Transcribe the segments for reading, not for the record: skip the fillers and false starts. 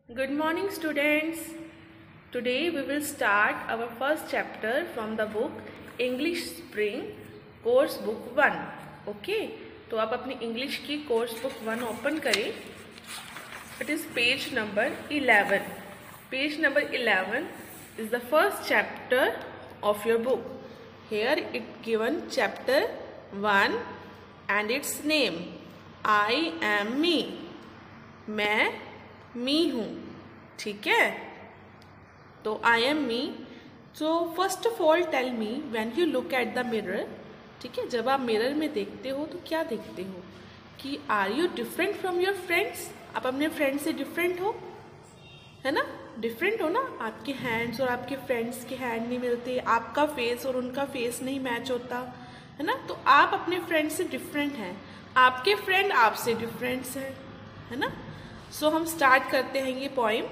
Good morning students. Today we will start our first chapter from the book English Spring course book 1. Okay, तो आप अपनी English की course book 1 open करें. It is page number 11. Page number 11 is the first chapter of your book. Here it given chapter 1 and its name I am me. मैं me हूँ. ठीक है, तो I am me. So first of all tell me when you look at the mirror. ठीक है, जब आप mirror में देखते हो तो क्या देखते हो कि are you different from your friends. आप अपने फ्रेंड से डिफरेंट हो, है ना. डिफरेंट हो ना. आपके हैंड्स और आपके फ्रेंड्स के हैंड नहीं मिलते, आपका फेस और उनका फेस नहीं मैच होता, है ना. तो आप अपने फ्रेंड से डिफरेंट हैं, आपके फ्रेंड आपसे डिफरेंट है ना. सो हम स्टार्ट करते हैं ये poem.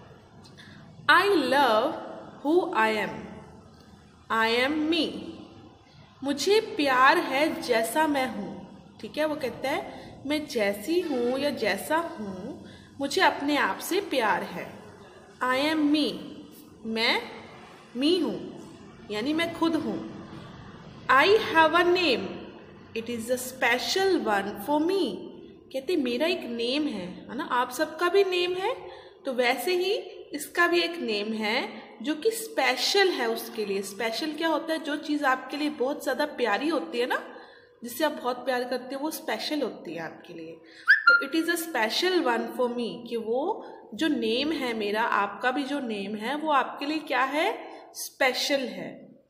I love who I am. I am me. मुझे प्यार है जैसा मैं हूँ. ठीक है, वो कहता है मैं जैसी हूँ या जैसा हूँ, मुझे अपने आप से प्यार है. I am me. मैं मी हूँ, यानी मैं खुद हूँ. I have a name. It is a special one for me. कहते मेरा एक नेम है ना. आप सबका भी नेम है, तो वैसे ही इसका भी एक नेम है जो कि स्पेशल है उसके लिए. स्पेशल क्या होता है? जो चीज़ आपके लिए बहुत ज़्यादा प्यारी होती है ना, जिससे आप बहुत प्यार करते हो, वो स्पेशल होती है आपके लिए. तो it is a special one for me, कि वो जो नेम है मेरा, आपका भी जो नेम है, वो आपके लिए क्या है? स्पेशल है.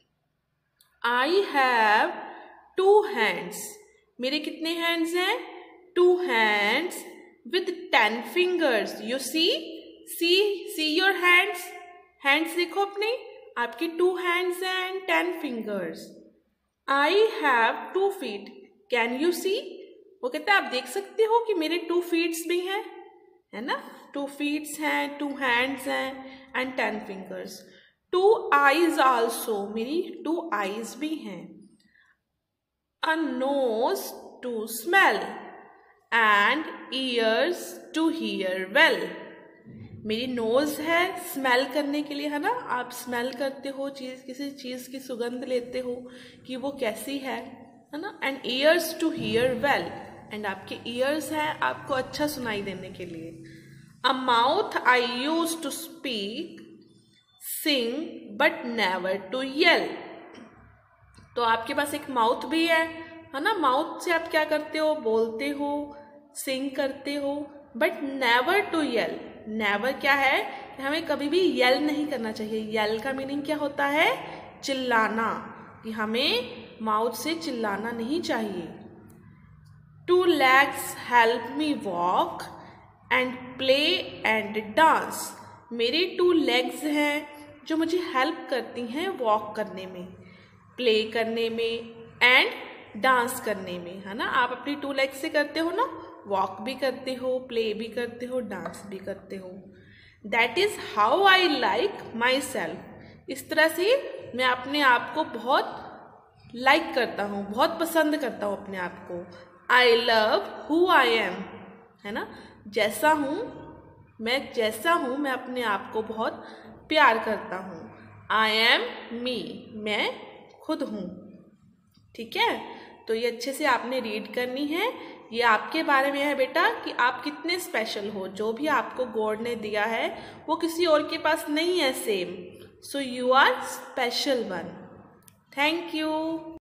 I have 2 hands. मेरे कितने हैंड्स हैं? 2 hands with 10 fingers. You see your hands. Hands देखो अपने, आपके 2 hands and 10 fingers. I have 2 feet. Can you see? वो कहते हैं आप देख सकते हो कि मेरे 2 feet भी हैं, है ना. 2 feet हैं, 2 hands हैं and 10 fingers. 2 eyes also. मेरी 2 eyes भी हैं. A nose to smell and ears to hear well. मेरी नोज है स्मेल करने के लिए, है ना. आप स्मेल करते हो किसी चीज़ की सुगंध लेते हो कि वो कैसी है ना. And ears to hear well. And आपके ईयर्स हैं आपको अच्छा सुनाई देने के लिए. A mouth I use to speak, sing but never to yell. तो आपके पास एक माउथ भी है ना. माउथ से आप क्या करते हो? बोलते हो, सिंग करते हो, but never to yell. Never क्या है? हमें कभी भी येल नहीं करना चाहिए. येल का मीनिंग क्या होता है? चिल्लाना. कि हमें माउथ से चिल्लाना नहीं चाहिए. 2 legs help me walk and play and dance. मेरे 2 legs हैं जो मुझे हेल्प करती हैं वॉक करने में, प्ले करने में एंड डांस करने में, है ना. आप अपनी 2 legs से करते हो ना, वॉक भी करते हो, प्ले भी करते हो, डांस भी करते हो. That is how I like myself. इस तरह से मैं अपने आप को बहुत लाइक करता हूँ, बहुत पसंद करता हूँ अपने आप को. I love who I am, है ना. जैसा हूँ मैं अपने आप को बहुत प्यार करता हूँ. I am me. मैं खुद हूँ. ठीक है, तो ये अच्छे से आपने रीड करनी है. ये आपके बारे में है बेटा कि आप कितने स्पेशल हो. जो भी आपको गॉड ने दिया है वो किसी और के पास नहीं है same. So you are special one. Thank you.